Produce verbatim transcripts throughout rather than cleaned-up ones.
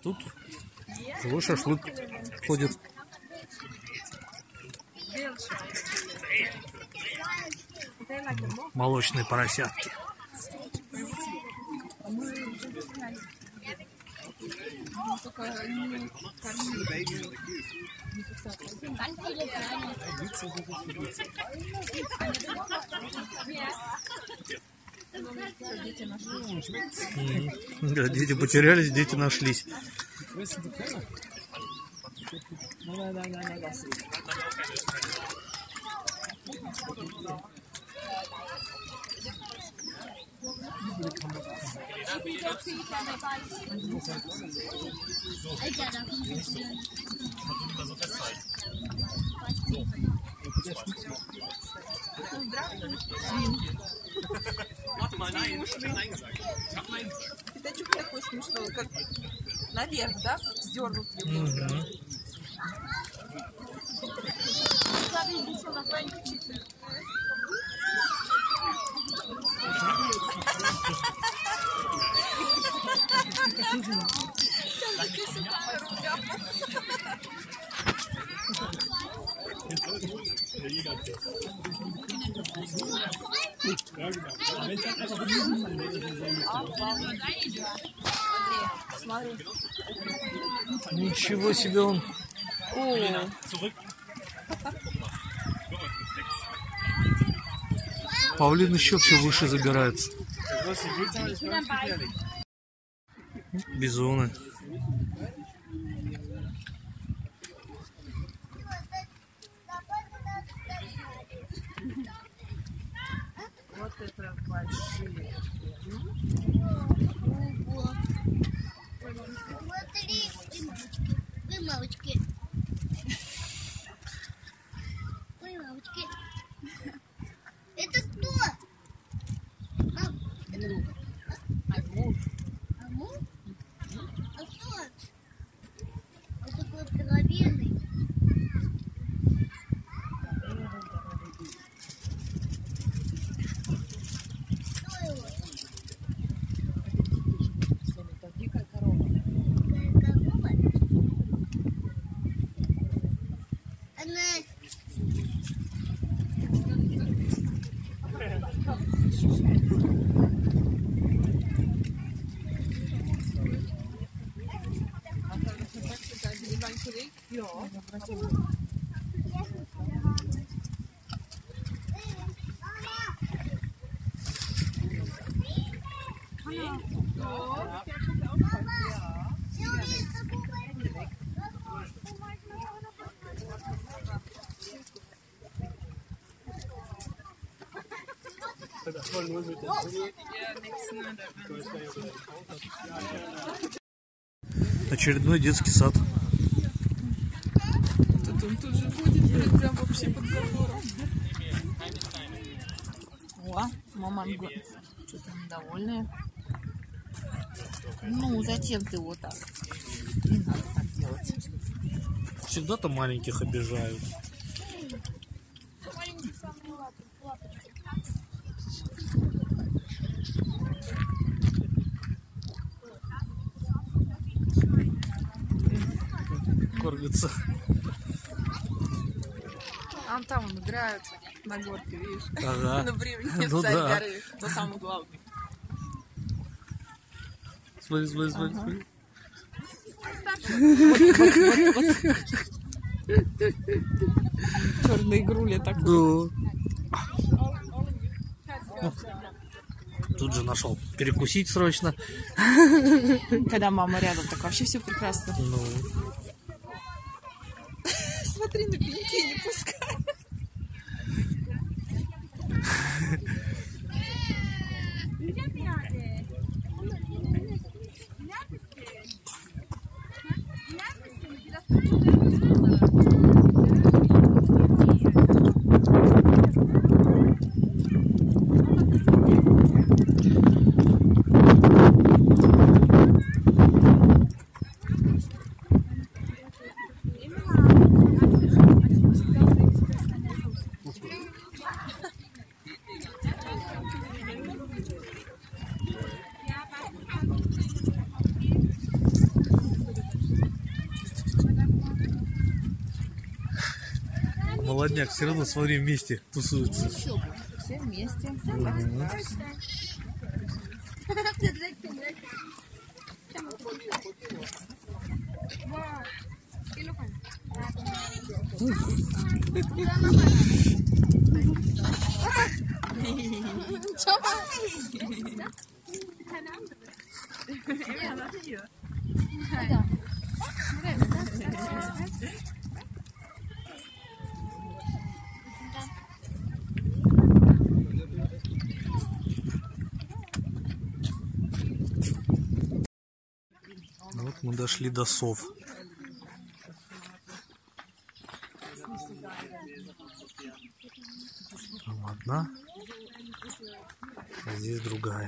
Тут живой шашлык ходит. Молочные поросятки. Да, дети потерялись, дети нашлись. Пятачок такой смешной, как наверх, да? Сдернут его. Угу. Ничего себе он. О. Павлин еще все выше забирается. Бизоны. Вот это большие. Смотри, вы мамочки. Ой, мамочки. Это кто? Мам, это Амур. Амур? А кто? Он такой здоровенный. Кто его? Это дикая корова. Корова? Она... Очередной детский сад. Тут он тут же ходит, прям вообще под забором. О, маманго. Что-то недовольная. Ну, зачем ты вот так? Не надо так делать. Всегда-то маленьких обижают. Кормятся. А там он играют на горке, видишь? Ага. На бревне Ну царь да. горы. То самый главный. Смотри, смотри, смотри, Ага. смотри. Черный игруля такой. Да. Тут же нашел перекусить срочно. Когда мама рядом, так вообще все прекрасно. Ну, Смотри, на пеньке не пускай. молодняк, все равно, смотри, вместе тусуются. Еще бы. Все вместе. Мгм. Ну вот мы дошли до сов. Там одна, а здесь другая.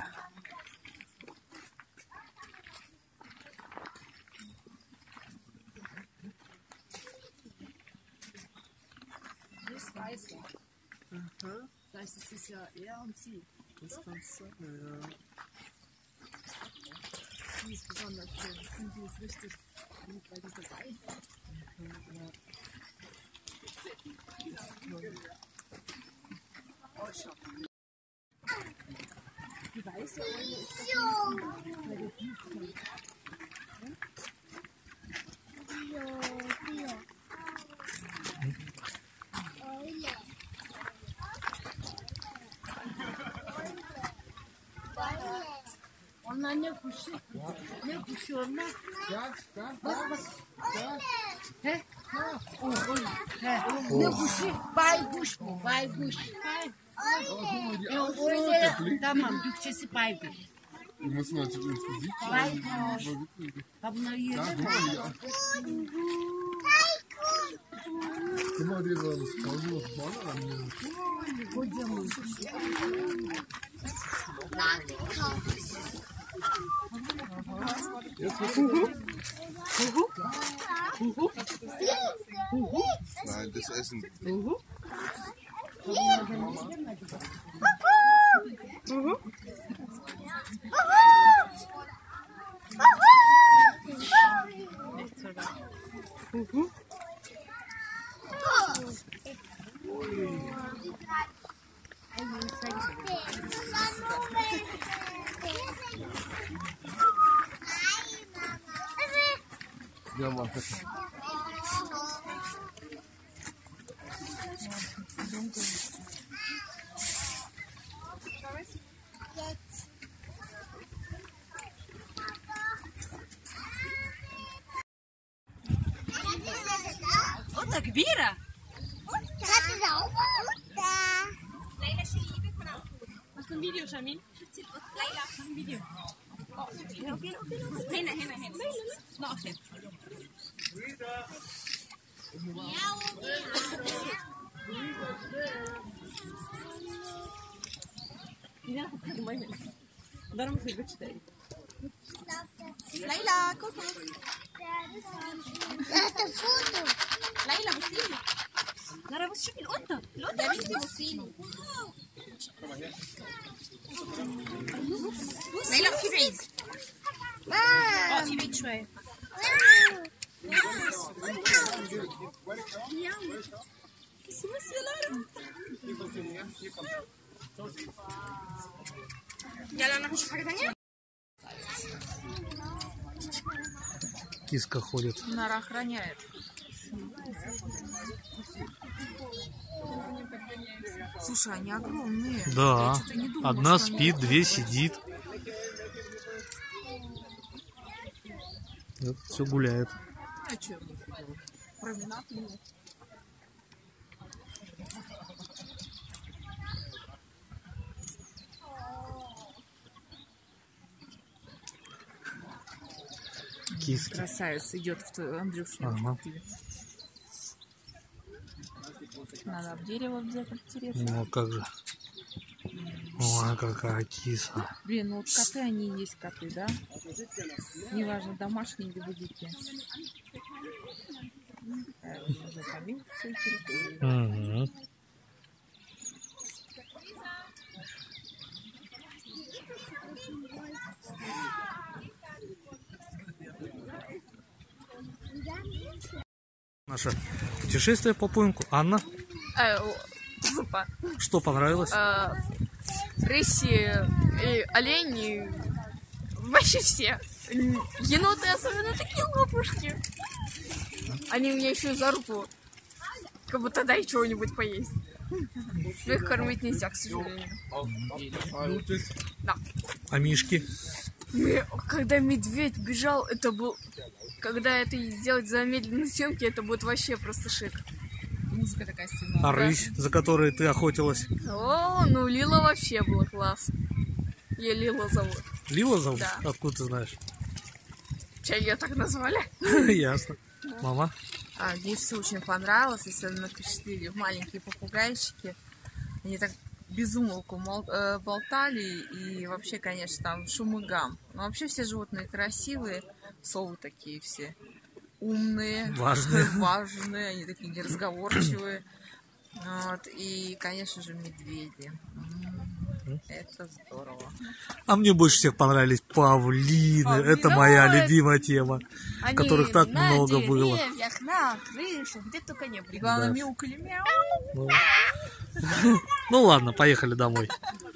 Aha. Vielleicht ist es ja er und sie. Das kannst du sagen, ja. Die ist besonders schön. Und die ist richtig gut, weil die so weiß ist. Ja. Oh, schau. Die weiße Eule ist doch nicht, weil die Blut kommt. Onlar ne kuşu? Ne kuşu onlar? Bak bak. He? O, o. He. Ne kuşu? Baykuş bu, baykuş. E, öyle, tamam, Türkçesi baykuş. Die müssen natürlich ins Gesicht schauen. Baykuş. Ha bunları yiyecek mi? Guck mal, dieser tausend Baller an mir. Kocaman. Nein, das Essen. Ja, mach das. قطة كبيرة. ليلى شيلي ايدك من على الطول. مش فيديو شامين؟ شفتي القطة؟ ليلى عشان فيديو. هنا هنا هنا. نقف هنا. ضربوا في البيت تاني. ليلى كوكو. لا تفوتوا. ليلى بصيلي. ليلى بصي شوفي القطة. القطة يا بنتي بصيلي. ليلى اقفي بعيد. اقفي بعيد شوية. بصي يا لارا. يلا نروح نشوف حاجة تانية. Киска ходит. Нара охраняет. Слушай, они огромные. Да. Я что-то не думала, Одна что они- спит, две сидит. Это все гуляет. А что? Променад нет. Киски. Красавец идет в твою Андрюшину. Ага. Надо об дерево обязательно тереться. Ну, а как же. Ой, какая киса. Блин, ну вот коты, они и есть коты, да? Неважно, домашние либо дикие. Так, уже побил всю территорию. Угу. Наше путешествие по поимку. Анна? Э, о, зупа. Что понравилось? Э, рыси и олени. Вообще все. Еноты особенно такие лопушки. Они меня еще за руку. Как будто дай чего-нибудь поесть. Но их кормить нельзя, к сожалению. Да. А мишки? Когда медведь бежал, это был... Когда это сделать за медленной съемки, это будет вообще просто шик. Музыка такая стильная. А рысь, за которой ты охотилась? О, ну Лила вообще была класс. Я Лила зовут. Лила зовут? Да. Откуда ты знаешь? Чай ее так назвали. Ясно. Мама? А, ей все очень понравилось, особенно впечатлили маленькие попугайчики. Они так безумолку мол- э, болтали, и вообще, конечно, там шум и гам. Но вообще все животные красивые, совы такие все умные, Важные. важные, они такие неразговорчивые. Вот. И, конечно же, медведи. М, Это здорово. А мне больше всех понравились павлины. Павлины. Это моя Ой. любимая тема. Они Которых так на много было. деревьях, на крышах, где только не И были. главное, Да. мяукали мяу. Ну. Ну ладно, поехали домой.